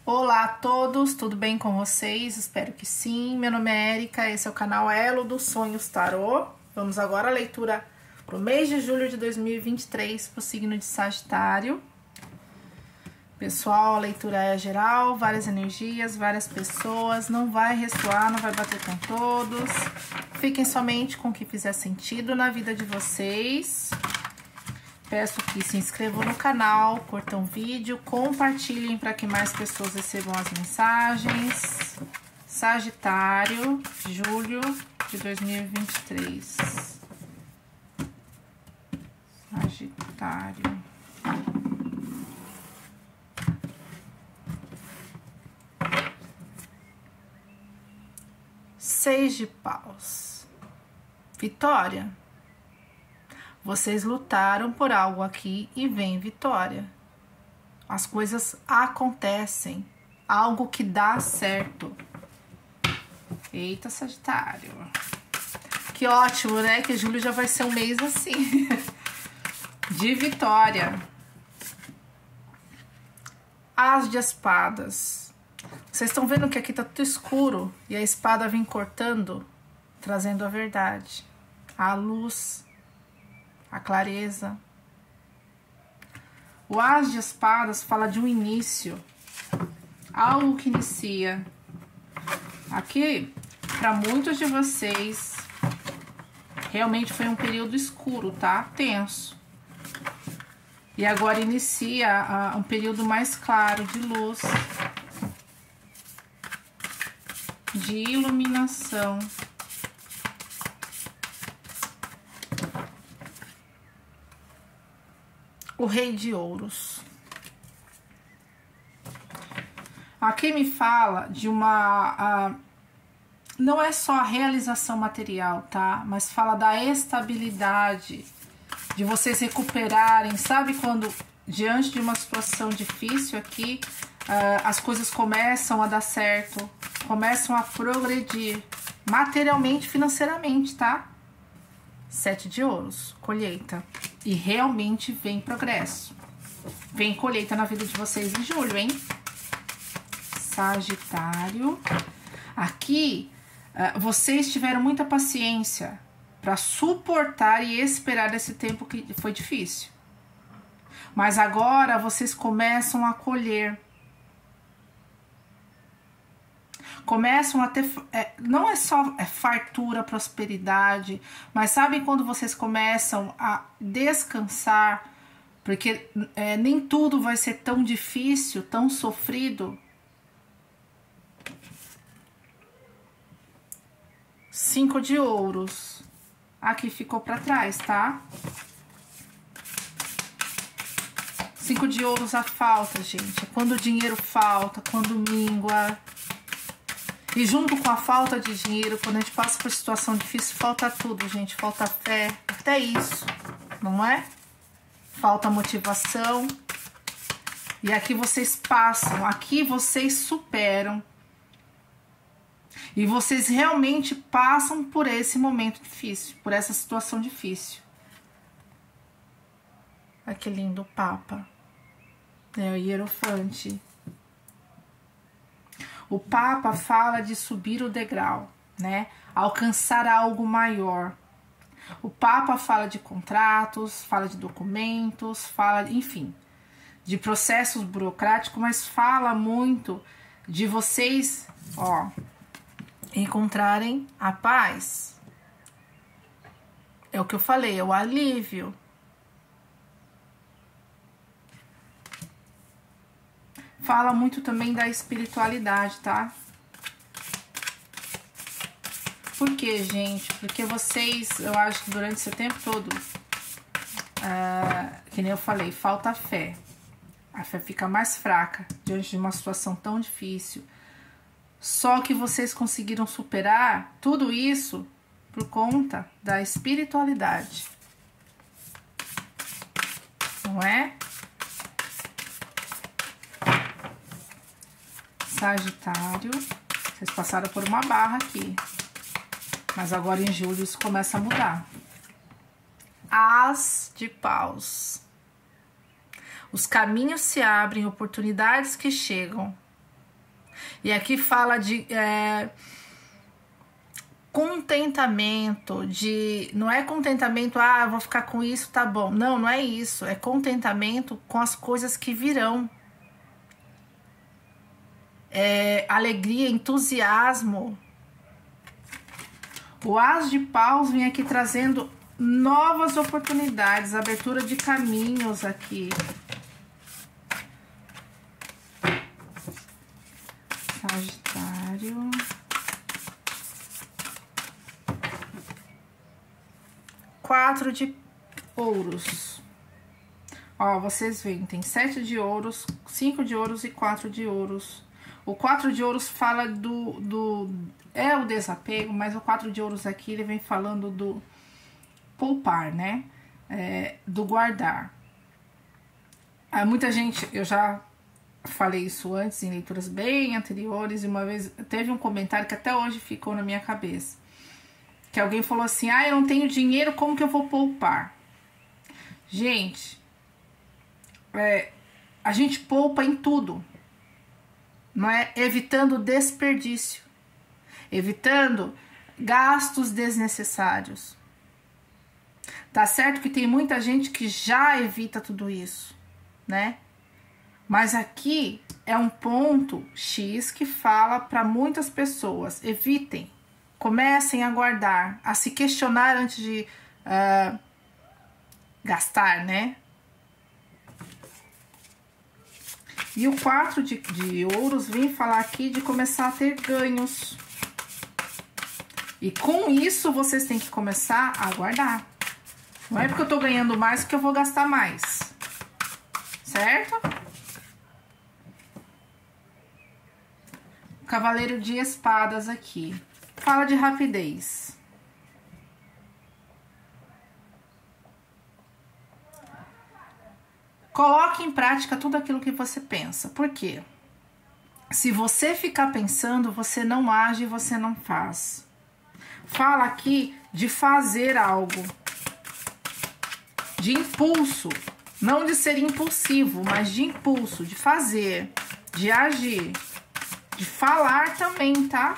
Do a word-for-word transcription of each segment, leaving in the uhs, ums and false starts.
Olá a todos, tudo bem com vocês? Espero que sim. Meu nome é Érica, esse é o canal Elo dos Sonhos Tarô. Vamos agora à leitura para o mês de julho de dois mil e vinte e três, para o signo de Sagitário. Pessoal, a leitura é geral, várias energias, várias pessoas, não vai ressoar, não vai bater com todos. Fiquem somente com o que fizer sentido na vida de vocês. Peço que se inscrevam no canal, curtam o vídeo, compartilhem para que mais pessoas recebam as mensagens. Sagitário, julho de dois mil e vinte e três. Sagitário. Seis de paus. Vitória. Vocês lutaram por algo aqui e vem vitória. As coisas acontecem. Algo que dá certo. Eita, Sagitário. Que ótimo, né? Que julho já vai ser um mês assim. De vitória. As de espadas. Vocês estão vendo que aqui tá tudo escuro e a espada vem cortando, trazendo a verdade, a luz, a clareza. O As de espadas fala de um início, algo que inicia. Aqui, para muitos de vocês, realmente foi um período escuro, tá? Tenso. E agora inicia uh, um período mais claro de luz, de iluminação. O Rei de Ouros. Aqui me fala de uma... Uh, não é só a realização material, tá? Mas fala da estabilidade, de vocês recuperarem. Sabe quando, diante de uma situação difícil aqui, uh, as coisas começam a dar certo, começam a progredir, materialmente, financeiramente, tá? Sete de ouros, colheita. E realmente vem progresso. Vem colheita na vida de vocês em julho, hein? Sagitário. Aqui, uh, vocês tiveram muita paciência para suportar e esperar esse tempo que foi difícil. Mas agora vocês começam a colher. Começam a ter, é, não é só é, fartura, prosperidade, mas sabem quando vocês começam a descansar, porque é, nem tudo vai ser tão difícil, tão sofrido. Cinco de ouros. Aqui ficou para trás, tá? Cinco de ouros a falta, gente. É quando o dinheiro falta, quando mingua. E junto com a falta de dinheiro, quando a gente passa por situação difícil, falta tudo, gente. Falta fé, até isso, não é? Falta motivação. E aqui vocês passam, aqui vocês superam. E vocês realmente passam por esse momento difícil, por essa situação difícil. Olha que lindo o Papa. É o Hierofante. O Papa fala de subir o degrau, né? Alcançar algo maior. O Papa fala de contratos, fala de documentos, fala, enfim, de processos burocráticos, mas fala muito de vocês, ó, encontrarem a paz. É o que eu falei, é o alívio. Fala muito também da espiritualidade, tá? Por quê, gente? Porque vocês, eu acho que durante esse tempo todo, uh, que nem eu falei, falta fé. A fé fica mais fraca diante de uma situação tão difícil. Só que vocês conseguiram superar tudo isso por conta da espiritualidade. Não é? Sagitário, vocês passaram por uma barra aqui, mas agora em julho isso começa a mudar. As de paus. Os caminhos se abrem, oportunidades que chegam. E aqui fala de é, contentamento, de não é contentamento, ah, eu vou ficar com isso, tá bom. Não, não é isso. É contentamento com as coisas que virão. É, alegria, entusiasmo. O As de Paus vem aqui trazendo novas oportunidades, abertura de caminhos aqui. Sagitário. Quatro de ouros. Ó, vocês veem, tem sete de ouros, cinco de ouros e quatro de ouros. O quatro de ouros fala do, do... é o desapego, mas o quatro de ouros aqui, ele vem falando do poupar, né? É, do guardar. Há muita gente, eu já falei isso antes em leituras bem anteriores, e uma vez teve um comentário que até hoje ficou na minha cabeça. Que alguém falou assim, ah, eu não tenho dinheiro, como que eu vou poupar? Gente, é, a gente poupa em tudo. Não é? Evitando desperdício, evitando gastos desnecessários. Tá certo que tem muita gente que já evita tudo isso, né? Mas aqui é um ponto X que fala para muitas pessoas, evitem, comecem a guardar, a se questionar antes de uh, gastar, né? E o quatro de, de ouros vem falar aqui de começar a ter ganhos. E com isso, vocês têm que começar a guardar. Não é porque eu tô ganhando mais que eu vou gastar mais. Certo? Cavaleiro de Espadas aqui. Fala de rapidez. Coloque em prática tudo aquilo que você pensa. Por quê? Se você ficar pensando, você não age, você não faz. Fala aqui de fazer algo. De impulso. Não de ser impulsivo, mas de impulso, de fazer, de agir, de falar também, tá?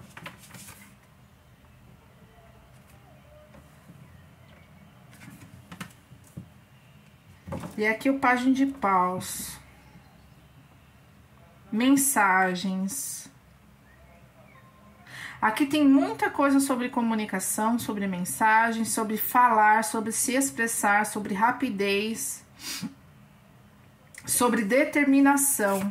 E aqui o Pajem de Paus. Mensagens. Aqui tem muita coisa sobre comunicação, sobre mensagem, sobre falar, sobre se expressar, sobre rapidez, sobre determinação.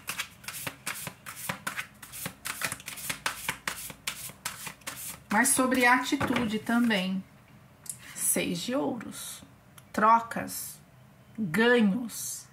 Mas sobre atitude também. Seis de ouros. Trocas. Ganhos.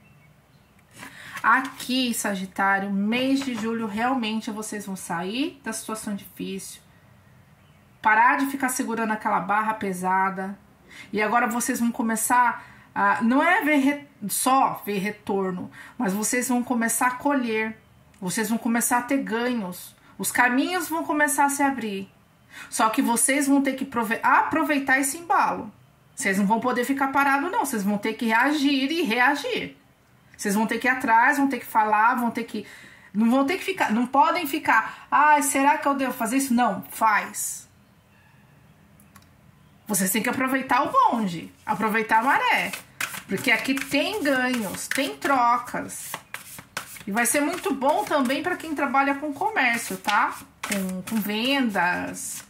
Aqui, Sagitário, mês de julho, realmente vocês vão sair da situação difícil, parar de ficar segurando aquela barra pesada, e agora vocês vão começar a, não é ver re, só ver retorno, mas vocês vão começar a colher, vocês vão começar a ter ganhos, os caminhos vão começar a se abrir, só que vocês vão ter que aproveitar esse embalo. Vocês não vão poder ficar parados, não. Vocês vão ter que reagir e reagir. Vocês vão ter que ir atrás, vão ter que falar, vão ter que... Não vão ter que ficar... Não podem ficar... Ah, será que eu devo fazer isso? Não, faz. Vocês têm que aproveitar o bonde. Aproveitar a maré. Porque aqui tem ganhos, tem trocas. E vai ser muito bom também para quem trabalha com comércio, tá? Com, com vendas...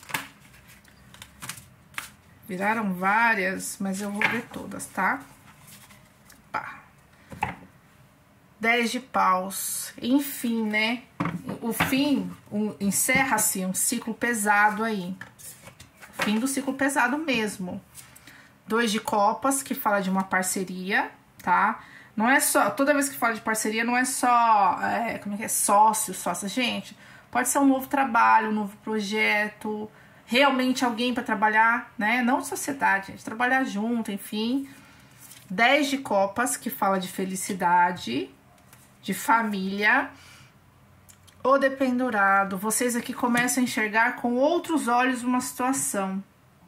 Viraram várias, mas eu vou ver todas, tá? Pá. Dez de paus. Enfim, né? O fim, um, encerra-se um ciclo pesado aí. Fim do ciclo pesado mesmo. Dois de copas, que fala de uma parceria, tá? Não é só... Toda vez que fala de parceria, não é só... É, como é que é? Sócio, sócia. Gente, pode ser um novo trabalho, um novo projeto... Realmente alguém para trabalhar, né? Não sociedade, gente, trabalhar junto, enfim. Dez de copas, que fala de felicidade, de família. O dependurado, vocês aqui começam a enxergar com outros olhos uma situação.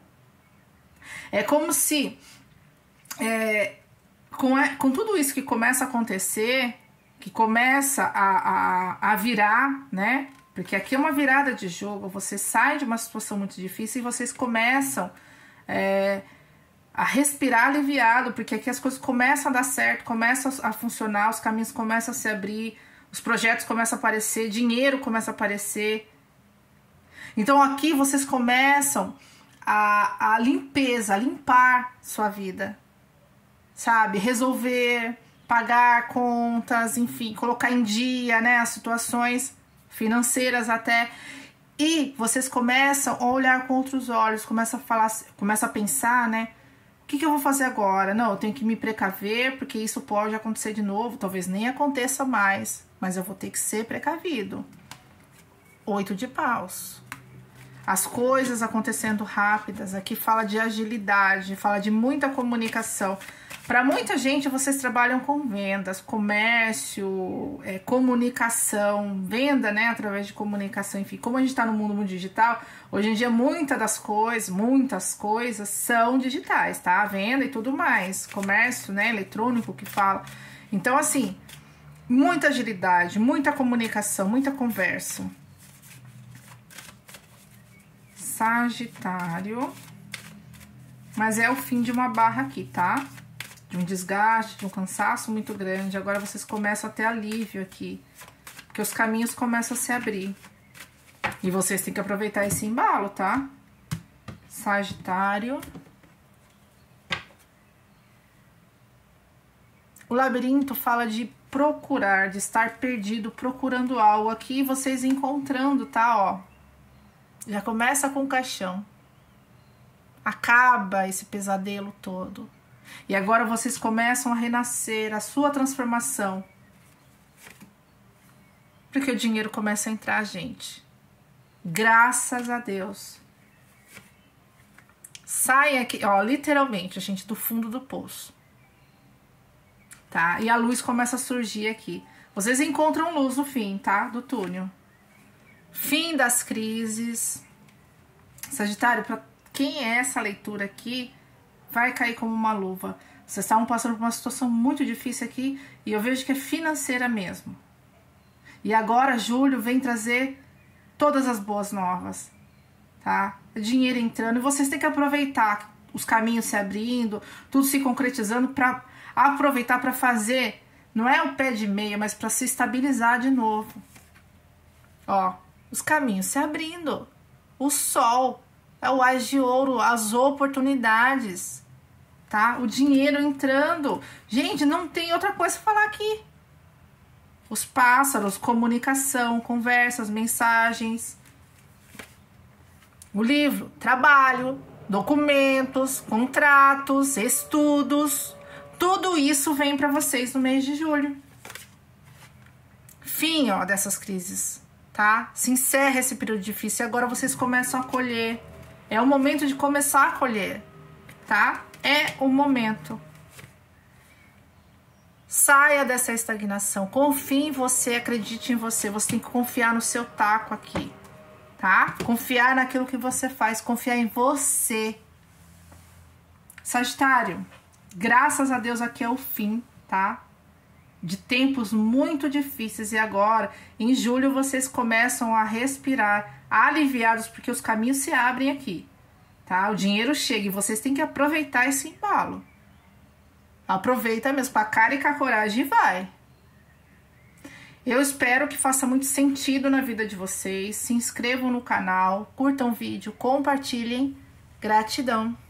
É como se, é, com, com tudo isso que começa a acontecer, que começa a, a, a virar, né? Porque aqui é uma virada de jogo, você sai de uma situação muito difícil e vocês começam é, a respirar aliviado, porque aqui as coisas começam a dar certo, começam a funcionar, os caminhos começam a se abrir, os projetos começam a aparecer, dinheiro começa a aparecer. Então aqui vocês começam a, a limpeza, a limpar sua vida, sabe? Resolver, pagar contas, enfim, colocar em dia, né, as situações financeiras até. E vocês começam a olhar com outros olhos, começam a falar, começam a pensar, né? O que, que eu vou fazer agora? Não, eu tenho que me precaver, porque isso pode acontecer de novo, talvez nem aconteça mais, mas eu vou ter que ser precavido. Oito de paus. As coisas acontecendo rápidas, aqui fala de agilidade, fala de muita comunicação. Para muita gente, vocês trabalham com vendas, comércio, é, comunicação, venda, né, através de comunicação, enfim. Como a gente está no mundo muito digital, hoje em dia muitas das coisas, muitas coisas são digitais, tá? Venda e tudo mais, comércio, né, eletrônico que fala. Então, assim, muita agilidade, muita comunicação, muita conversa. Sagitário, mas é o fim de uma barra aqui, tá? De um desgaste, de um cansaço muito grande. Agora vocês começam a ter alívio aqui, porque os caminhos começam a se abrir. E vocês têm que aproveitar esse embalo, tá? Sagitário. O labirinto fala de procurar, de estar perdido, procurando algo. Aqui vocês encontrando, tá? Ó. Já começa com o caixão. Acaba esse pesadelo todo. E agora vocês começam a renascer, a sua transformação. Porque o dinheiro começa a entrar, gente. Graças a Deus. Sai aqui, ó, literalmente, gente, do fundo do poço. Tá? E a luz começa a surgir aqui. Vocês encontram luz no fim, tá? Do túnel. Fim das crises. Sagitário, para quem é essa leitura aqui, vai cair como uma luva. Vocês estavam passando por uma situação muito difícil aqui e eu vejo que é financeira mesmo. E agora Júlio vem trazer todas as boas novas, tá? Dinheiro entrando e vocês têm que aproveitar os caminhos se abrindo, tudo se concretizando para aproveitar para fazer, não é o pé de meia, mas para se estabilizar de novo. Ó, os caminhos se abrindo. O sol, é o ás de ouro, as oportunidades, tá? O dinheiro entrando. Gente, não tem outra coisa pra falar aqui. Os pássaros, comunicação, conversas, mensagens. O livro, trabalho, documentos, contratos, estudos. Tudo isso vem para vocês no mês de julho. Fim, ó, dessas crises. Tá? Se encerra esse período difícil e agora vocês começam a colher. É o momento de começar a colher, tá? É o momento. Saia dessa estagnação. Confie em você, acredite em você. Você tem que confiar no seu taco aqui, tá? Confiar naquilo que você faz, confiar em você. Sagitário, graças a Deus aqui é o fim, tá? De tempos muito difíceis e agora, em julho, vocês começam a respirar aliviados, porque os caminhos se abrem aqui, tá? O dinheiro chega e vocês têm que aproveitar esse embalo. Aproveita mesmo, com a cara e com a coragem e vai. Eu espero que faça muito sentido na vida de vocês. Se inscrevam no canal, curtam o vídeo, compartilhem. Gratidão!